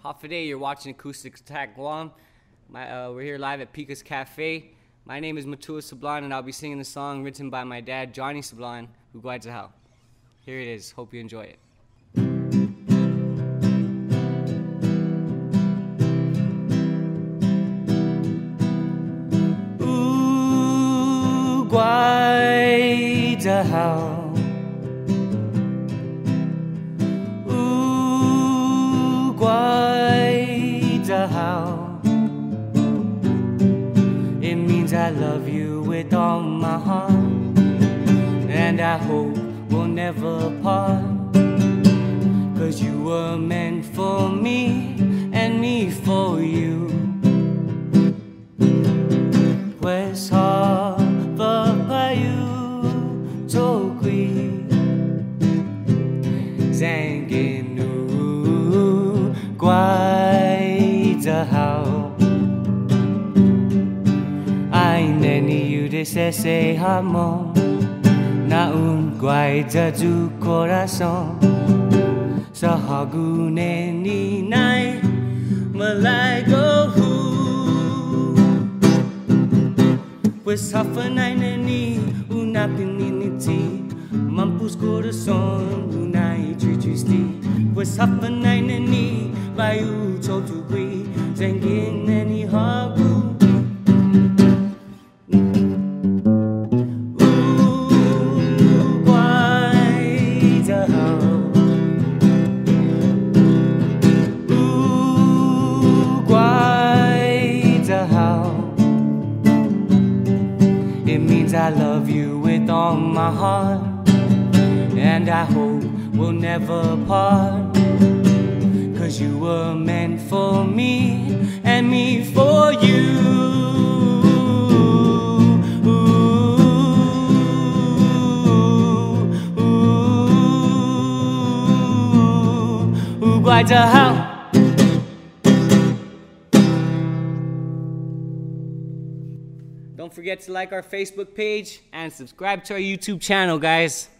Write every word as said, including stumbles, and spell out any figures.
Hafaday, you're watching Acoustic Attack Guam. My, uh, we're here live at Pika's Cafe. My name is Matua Sublime, and I'll be singing the song written by my dad, Johnny Sublime, who guides the house. Here it is. Hope you enjoy it. Ooh, guide the house. How it means I love you with all my heart, and I hope we'll never part, 'cause you were meant for me and me for you. Pues papayu tokui zanginu how I neni you de se se hamo na un guaida tu corazón sa hagu neni nai malai go hu pues hafa nai neni una pininiti mampus corazón unai tritristi pues hafa nai neni bayu to gui zengin neni hagu ooh guaida how ooh guaida how it means I love you with all my heart, and I hope we'll never part, 'cause you were meant for me and me for you. Ooh, ooh, ooh, ooh, guaida how. Don't forget to like our Facebook page and subscribe to our YouTube channel, guys.